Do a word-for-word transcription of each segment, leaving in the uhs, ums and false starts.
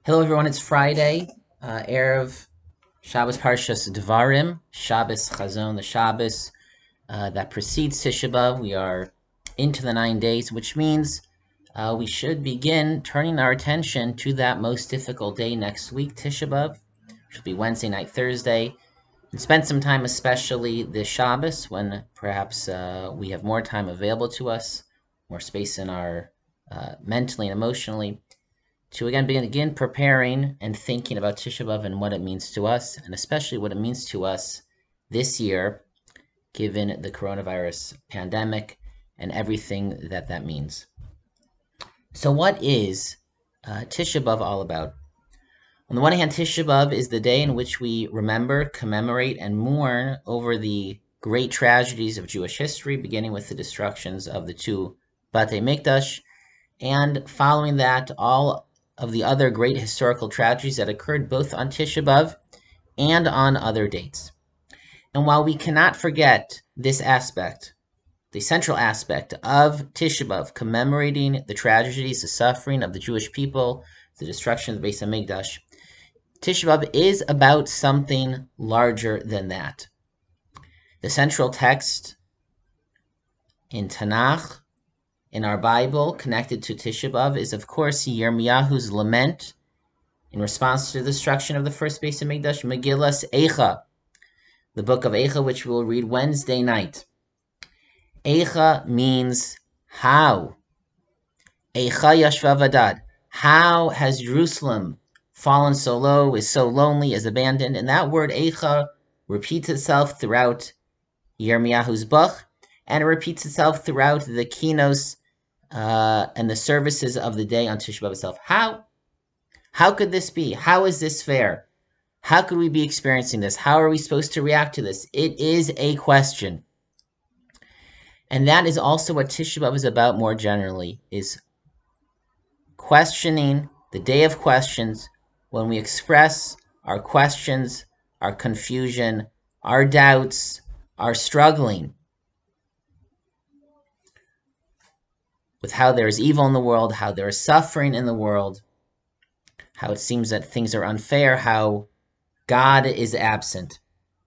Hello, everyone. It's Friday, uh, Erev Shabbos Parshas Devarim, Shabbos Chazon, the Shabbos uh, that precedes Tisha B'Av. We are into the nine days, which means uh, we should begin turning our attention to that most difficult day next week, Tisha B'Av, which will be Wednesday night, Thursday, and spend some time, especially this Shabbos, when perhaps uh, we have more time available to us, more space in our uh, mentally and emotionally, to again begin, begin preparing and thinking about Tisha B'Av and what it means to us, and especially what it means to us this year, given the coronavirus pandemic and everything that that means. So what is uh, Tisha B'Av all about? On the one hand, Tisha B'Av is the day in which we remember, commemorate, and mourn over the great tragedies of Jewish history, beginning with the destructions of the two Batei Mikdash, and following that, all of the other great historical tragedies that occurred both on Tisha B'Av and on other dates. And while we cannot forget this aspect, the central aspect of Tisha B'Av, commemorating the tragedies, the suffering of the Jewish people, the destruction of the Beis HaMikdash, Tisha B'Av is about something larger than that. The central text in Tanakh, in our Bible, connected to Tisha B'Av, is of course Yirmiyahu's lament in response to the destruction of the first Beis HaMikdash, Megillas Eicha, the book of Eicha, which we will read Wednesday night. Eicha means how. Eicha Yashva Vadad. How has Jerusalem fallen so low, is so lonely, is abandoned? And that word Eicha repeats itself throughout Yirmiyahu's book, and it repeats itself throughout the kinos uh, and the services of the day on Tisha B'Av itself. How? How could this be? How is this fair? How could we be experiencing this? How are we supposed to react to this? It is a question. And that is also what Tisha B'Av is about more generally, is questioning, the day of questions, when we express our questions, our confusion, our doubts, our struggling with how there is evil in the world, how there is suffering in the world, how it seems that things are unfair, how God is absent.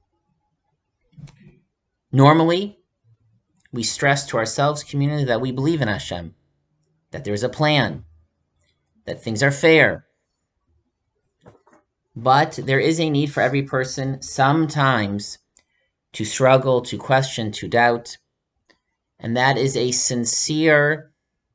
Normally, we stress to ourselves, community, that we believe in Hashem, that there is a plan, that things are fair. But there is a need for every person sometimes to struggle, to question, to doubt, and that is a sincere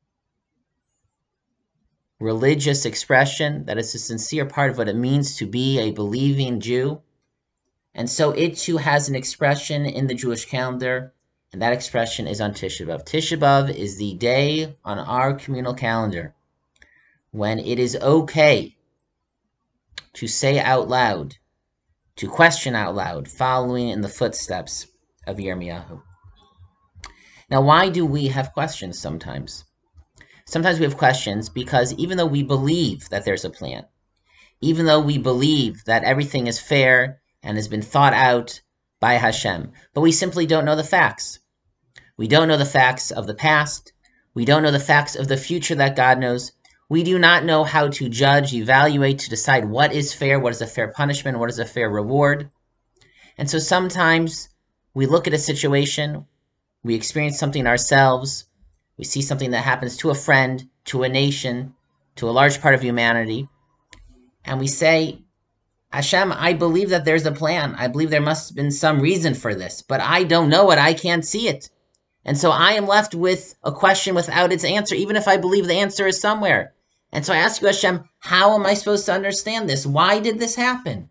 religious expression, that is a sincere part of what it means to be a believing Jew. And so it too has an expression in the Jewish calendar, and that expression is on Tisha B'Av. Tisha B'Av is the day on our communal calendar when it is okay to say out loud, to question out loud, following in the footsteps of Yirmiyahu. Now, why do we have questions sometimes? Sometimes we have questions because even though we believe that there's a plan, even though we believe that everything is fair and has been thought out by Hashem, but we simply don't know the facts. We don't know the facts of the past. We don't know the facts of the future that God knows. We do not know how to judge, evaluate, to decide what is fair, what is a fair punishment, what is a fair reward. And so sometimes we look at a situation, we experience something ourselves, we see something that happens to a friend, to a nation, to a large part of humanity, and we say, Hashem, I believe that there's a plan. I believe there must have been some reason for this, but I don't know it. I can't see it. And so I am left with a question without its answer, even if I believe the answer is somewhere. And so I ask you, Hashem, how am I supposed to understand this? Why did this happen?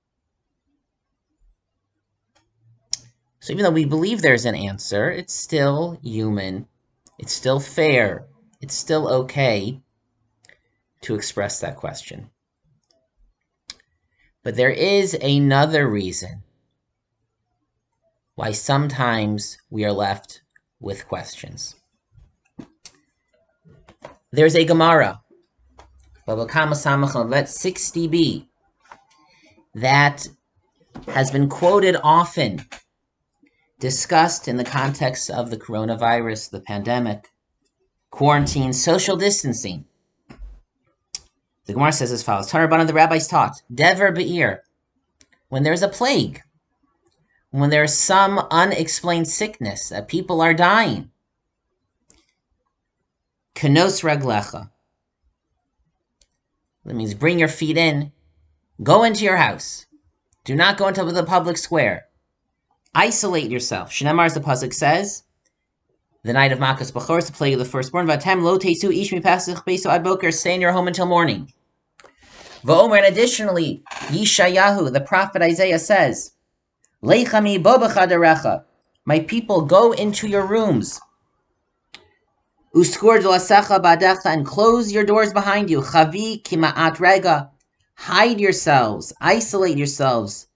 So even though we believe there's an answer, it's still human. It's still fair. It's still okay to express that question. But there is another reason why sometimes we are left with questions. There's a Gemara, Baba Kama Samach sixty b, that has been quoted often, discussed in the context of the coronavirus, the pandemic, quarantine, social distancing. The Gemara says as follows: Tanarabana, the rabbis taught, Dever Be'ir, when there's a plague, when there's some unexplained sickness, that people are dying, Kenos Raglecha. That means bring your feet in, go into your house. Do not go into the public square. Isolate yourself. Shnemar, as the pasuk says, the night of Makas Bachor is the plague of the firstborn. Vatem lo tesu ish mipasich beiso ad boker. Stay in your home until morning. V'omer, and additionally, Yishayahu, the prophet Isaiah says, Leichami bo b'chadarecha. My people, go into your rooms. Uskur d'lasecha ba'adecha, and close your doors behind you. Chavi kima'at rega. Hide yourselves. Isolate yourselves.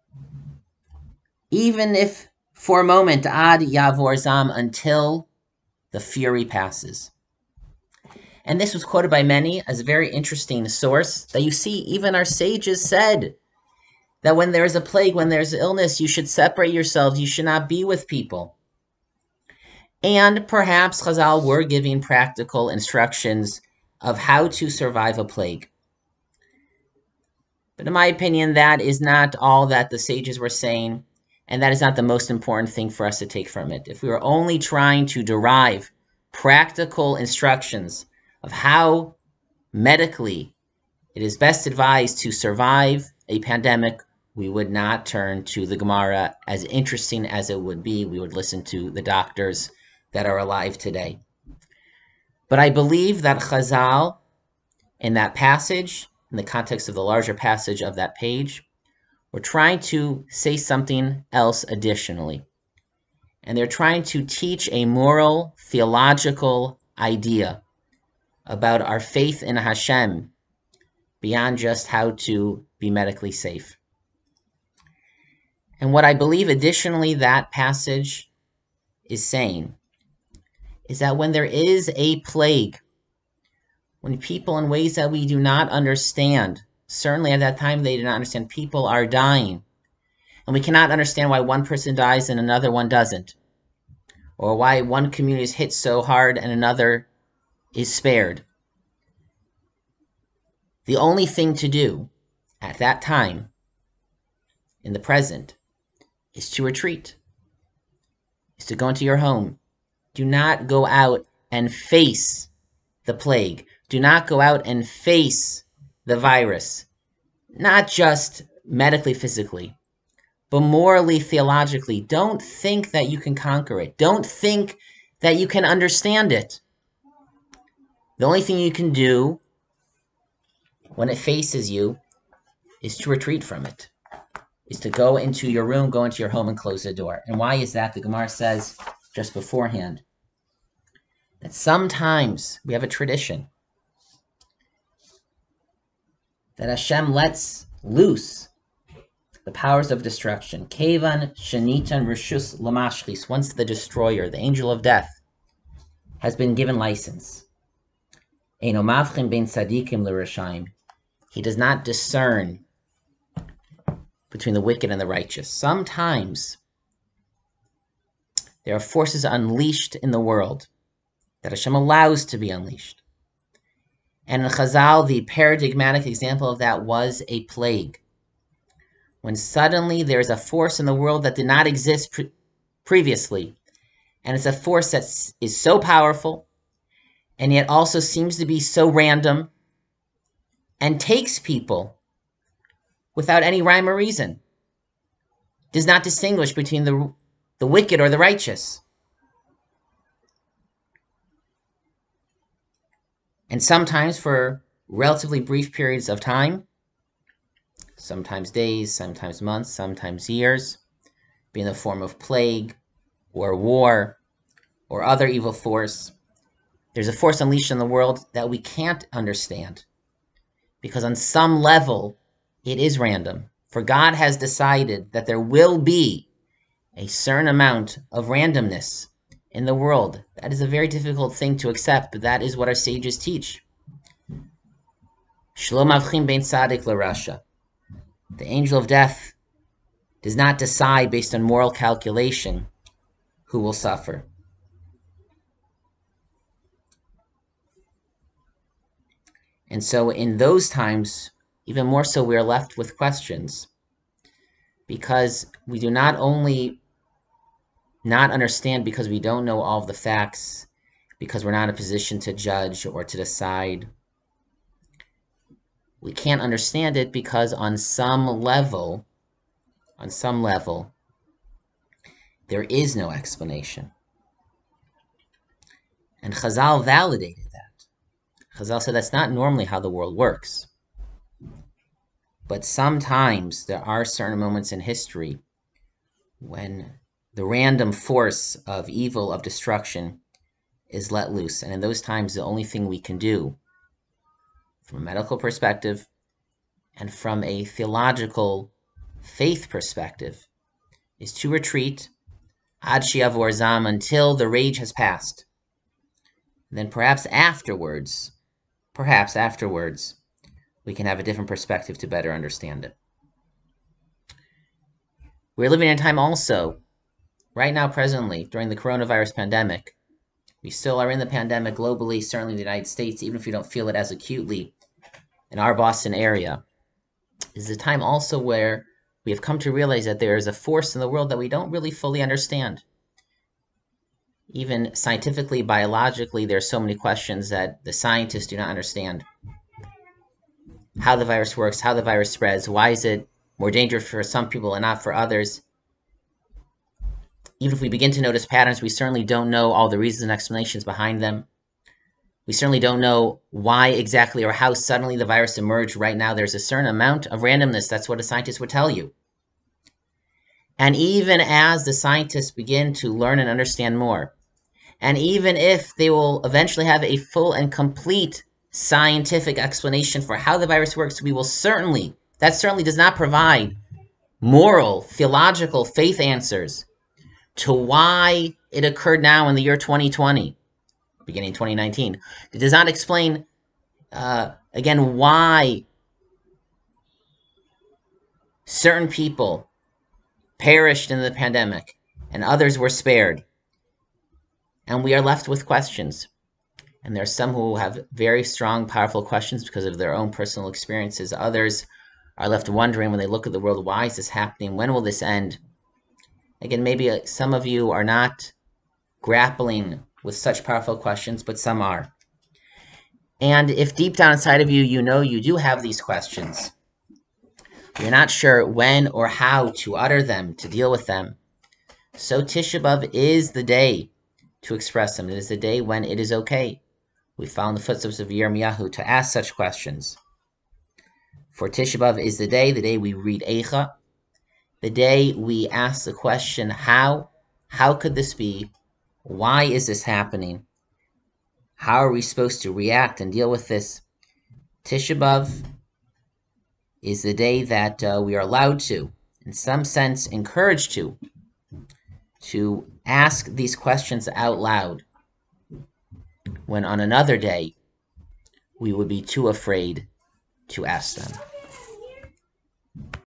Even if for a moment, ad yavor zam, until the fury passes. And this was quoted by many as a very interesting source, that you see even our sages said that when there is a plague, when there's illness, you should separate yourselves, you should not be with people. And perhaps Chazal were giving practical instructions of how to survive a plague. But in my opinion, that is not all that the sages were saying, and that is not the most important thing for us to take from it. If we were only trying to derive practical instructions of how medically it is best advised to survive a pandemic, we would not turn to the Gemara. As interesting as it would be, we would listen to the doctors that are alive today. But I believe that Chazal, in that passage, in the context of the larger passage of that page, we're trying to say something else additionally. And they're trying to teach a moral, theological idea about our faith in Hashem beyond just how to be medically safe. And what I believe additionally that passage is saying is that when there is a plague, when people in ways that we do not understand, certainly at that time they did not understand, people are dying. And we cannot understand why one person dies and another one doesn't. Or why one community is hit so hard and another is spared. The only thing to do at that time, in the present, is to retreat. Is to go into your home. Do not go out and face the plague. Do not go out and face the virus, not just medically, physically, but morally, theologically. Don't think that you can conquer it. Don't think that you can understand it. The only thing you can do when it faces you is to retreat from it, is to go into your room, go into your home, and close the door. And why is that? The Gemara says just beforehand that sometimes we have a tradition that Hashem lets loose the powers of destruction. Kevan shenitan rishus lamashchis. Once the destroyer, the angel of death, has been given license, eino mavchin ben tzadikim l'rashaim. He does not discern between the wicked and the righteous. Sometimes there are forces unleashed in the world that Hashem allows to be unleashed. And in Chazal, the paradigmatic example of that was a plague. When suddenly there is a force in the world that did not exist pre- previously, and it's a force that is so powerful, and yet also seems to be so random, and takes people without any rhyme or reason. Does not distinguish between the, the wicked or the righteous. And sometimes for relatively brief periods of time, sometimes days, sometimes months, sometimes years, be in the form of plague or war or other evil force. There's a force unleashed in the world that we can't understand, because on some level it is random. For God has decided that there will be a certain amount of randomness in the world. That is a very difficult thing to accept, but that is what our sages teach. Shlo mavchin bein tzadik l'rasha. The angel of death does not decide based on moral calculation who will suffer. And so in those times, even more so, we are left with questions, because we do not only not understand because we don't know all of the facts, because we're not in a position to judge or to decide. We can't understand it because on some level, on some level, there is no explanation. And Chazal validated that. Chazal said that's not normally how the world works. But sometimes there are certain moments in history when the random force of evil, of destruction, is let loose. And in those times, the only thing we can do, from a medical perspective and from a theological faith perspective, is to retreat ad shi'avor zam, until the rage has passed. And then perhaps afterwards, perhaps afterwards, we can have a different perspective to better understand it. We're living in a time also, right now, presently, during the coronavirus pandemic. We still are in the pandemic globally, certainly in the United States, even if we don't feel it as acutely in our Boston area. Is a time also where we have come to realize that there is a force in the world that we don't really fully understand. Even scientifically, biologically, there are so many questions that the scientists do not understand. How the virus works, how the virus spreads, why is it more dangerous for some people and not for others? Even if we begin to notice patterns, we certainly don't know all the reasons and explanations behind them. We certainly don't know why exactly or how suddenly the virus emerged right now. There's a certain amount of randomness. That's what a scientist would tell you. And even as the scientists begin to learn and understand more, and even if they will eventually have a full and complete scientific explanation for how the virus works, we will certainly, that certainly does not provide moral, theological, faith answers to why it occurred now in the year twenty twenty, beginning twenty nineteen. It does not explain, uh, again, why certain people perished in the pandemic and others were spared. And we are left with questions. And there are some who have very strong, powerful questions because of their own personal experiences. Others are left wondering when they look at the world, why is this happening? When will this end? Again, maybe some of you are not grappling with such powerful questions, but some are. And if deep down inside of you, you know you do have these questions, you're not sure when or how to utter them, to deal with them, so Tisha B'Av is the day to express them. It is the day when it is okay. We follow in the footsteps of Yirmiyahu to ask such questions. For Tisha B'Av is the day, the day we read Eicha, the day we ask the question, how? How could this be? Why is this happening? How are we supposed to react and deal with this? Tisha B'Av is the day that uh, we are allowed to, in some sense, encouraged to, to ask these questions out loud, when on another day we would be too afraid to ask them.